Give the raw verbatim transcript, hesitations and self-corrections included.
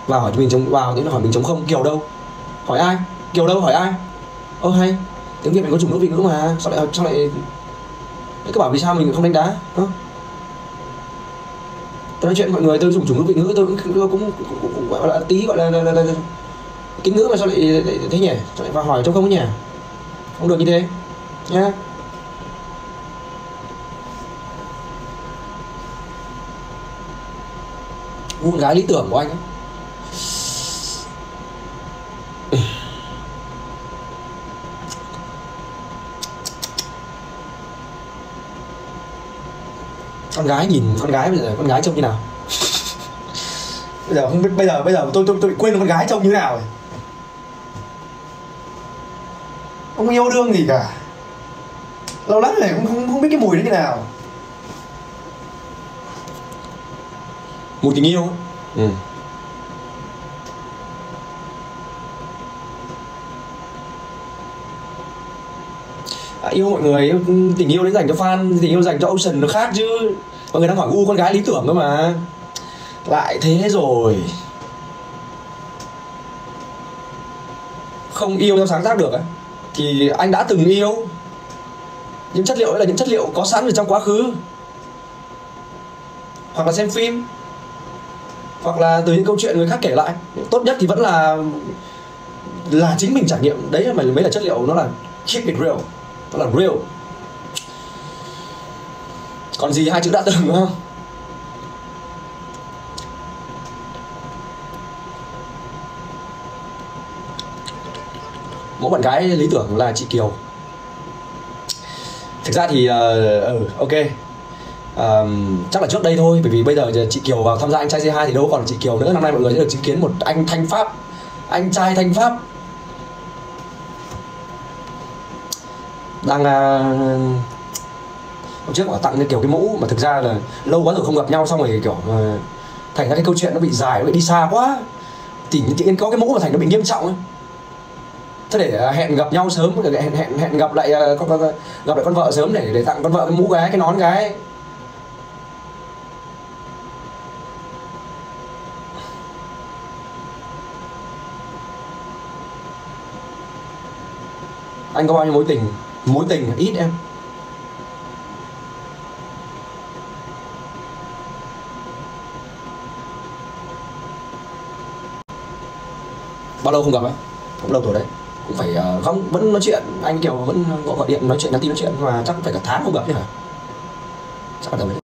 Vào hỏi mình chống vào thì nó hỏi mình chống không. Kiều đâu? Hỏi ai? Kiều đâu? Hỏi ai? Ơ hay, tiếng Việt mình có chủng ngữ vị ngữ mà sao lại sao lại cứ bảo vì sao mình không đánh đá? Hả? Tôi nói chuyện mọi người tôi dùng chủng ngữ vị ngữ tôi cũng cũng, cũng, cũng, cũng gọi là tí gọi là, là, là, là kính ngữ mà sao lại, lại thế nhỉ? Sao lại vào hỏi chống không nhỉ? Không được như thế nhá. Con gái lý tưởng của anh ấy. Con gái nhìn con gái bây giờ con gái trông như nào? Bây giờ không biết bây giờ bây giờ tôi tôi tôi quên con gái trông như nào rồi. Không yêu đương gì cả. Lâu lắm rồi cũng không không biết cái mùi nó như nào. Mùi tình yêu. Ừ. À, yêu mọi người, yêu, tình yêu đấy dành cho fan, tình yêu dành cho Ocean nó khác chứ. Mọi người đang hỏi u con gái lý tưởng cơ mà. Lại thế rồi. Không yêu theo sáng tác được ấy thì anh đã từng yêu. Những chất liệu ấy là những chất liệu có sẵn ở trong quá khứ. Hoặc là xem phim, hoặc là từ những câu chuyện người khác kể lại. Tốt nhất thì vẫn là là chính mình trải nghiệm. Đấy là mới là chất liệu, nó là keep it real. Nó là real. Còn gì hai chữ đã từng đúng không? Mỗi bạn gái lý tưởng là chị Kiều. Thực ra thì uh, ừ, ok uh, chắc là trước đây thôi, bởi vì bây giờ chị Kiều vào tham gia Anh Trai Say Hi thì đâu còn chị Kiều nữa. Năm nay mọi người sẽ được chứng kiến một anh Thanh Pháp, anh trai Thanh Pháp đang uh, hôm trước bảo tặng cái kiểu cái mũ mà thực ra là lâu quá rồi không gặp nhau, xong rồi kiểu uh, thành ra cái câu chuyện nó bị dài, nó bị đi xa quá thì tự nhiên có cái mũ mà thành nó bị nghiêm trọng ấy. Thế để hẹn gặp nhau sớm, hẹn hẹn hẹn gặp lại con gặp lại con vợ sớm để để tặng con vợ cái mũ gái, cái nón gái. Anh có bao nhiêu mối tình? Mối tình ít em. Bao lâu không gặp ấy? Cũng lâu rồi đấy. Cũng phải uh, không vẫn nói chuyện, anh kiểu vẫn gọi, gọi điện nói chuyện, nhắn tin nói chuyện mà chắc cũng phải cả tháng không gặp chứ hả? Chắc là tầm đấy.